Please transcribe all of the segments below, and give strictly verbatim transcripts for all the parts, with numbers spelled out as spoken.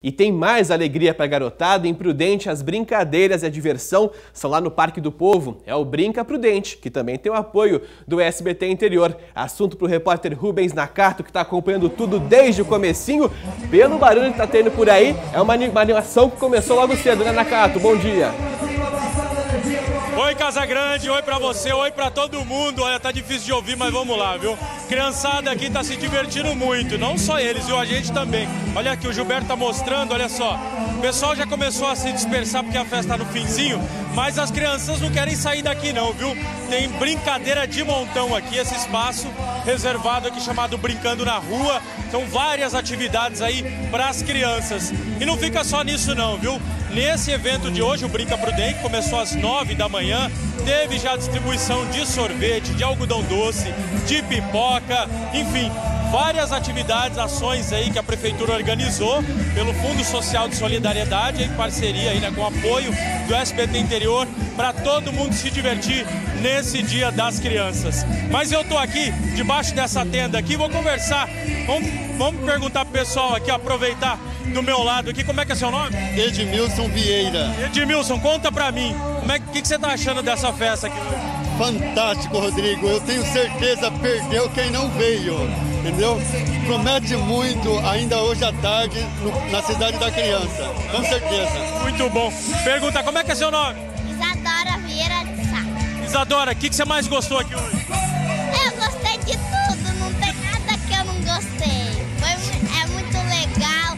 E tem mais alegria para a garotada. Em Prudente, as brincadeiras e a diversão são lá no Parque do Povo. É o Brinca Prudente, que também tem o apoio do S B T Interior. Assunto para o repórter Rubens Nakato, que está acompanhando tudo desde o comecinho. Pelo barulho que está tendo por aí, é uma animação que começou logo cedo, né, Nakato? Bom dia! Oi, Casagrande, oi pra você, oi pra todo mundo. Olha, tá difícil de ouvir, mas vamos lá, viu? Criançada aqui tá se divertindo muito, não só eles, viu? A gente também. Olha aqui, o Gilberto tá mostrando, olha só. O pessoal já começou a se dispersar porque a festa tá no finzinho, mas as crianças não querem sair daqui não, viu? Tem brincadeira de montão aqui, esse espaço reservado aqui chamado Brincando na Rua. São várias atividades aí para as crianças. E não fica só nisso não, viu? Nesse evento de hoje, o Brinca Prudente, começou às nove da manhã, teve já distribuição de sorvete, de algodão doce, de pipoca, enfim, várias atividades, ações aí que a Prefeitura organizou pelo Fundo Social de Solidariedade, em parceria aí, né, com o apoio do S B T Interior, para todo mundo se divertir nesse Dia das Crianças. Mas eu tô aqui, debaixo dessa tenda aqui, vou conversar, vamos, vamos perguntar pro pessoal aqui, aproveitar do meu lado aqui, como é que é seu nome? Edmilson Vieira. Edmilson, conta pra mim, como é que, que você tá achando dessa festa aqui? Fantástico, Rodrigo, eu tenho certeza perdeu quem não veio, entendeu? Promete muito ainda hoje à tarde no, na Cidade da Criança, com certeza. Muito bom. Pergunta, como é que é seu nome? Isadora Vieira de Sá. Isadora, o que, que você mais gostou aqui hoje? Eu gostei de tudo, não tem nada que eu não gostei. Foi, é muito legal,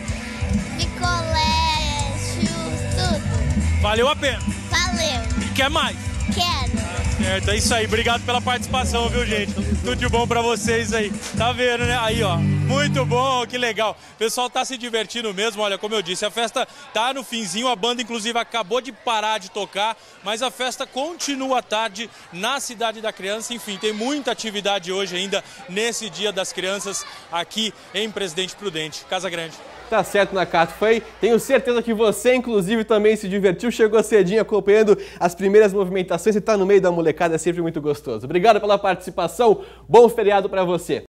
picolé, churros, tudo. Valeu a pena? Valeu. E quer mais? Quero. Certo, é isso aí. Obrigado pela participação, viu, gente? Tudo de bom pra vocês aí. Tá vendo, né? Aí, ó. Muito bom, que legal. O pessoal tá se divertindo mesmo. Olha, como eu disse, a festa tá no finzinho. A banda, inclusive, acabou de parar de tocar. Mas a festa continua à tarde na Cidade da Criança. Enfim, tem muita atividade hoje ainda nesse Dia das Crianças aqui em Presidente Prudente. Casagrande. Tá certo, Nakato. Foi. Tenho certeza que você, inclusive, também se divertiu. Chegou cedinho acompanhando as primeiras movimentações e tá no meio da molecada. É sempre muito gostoso. Obrigado pela participação. Bom feriado para você.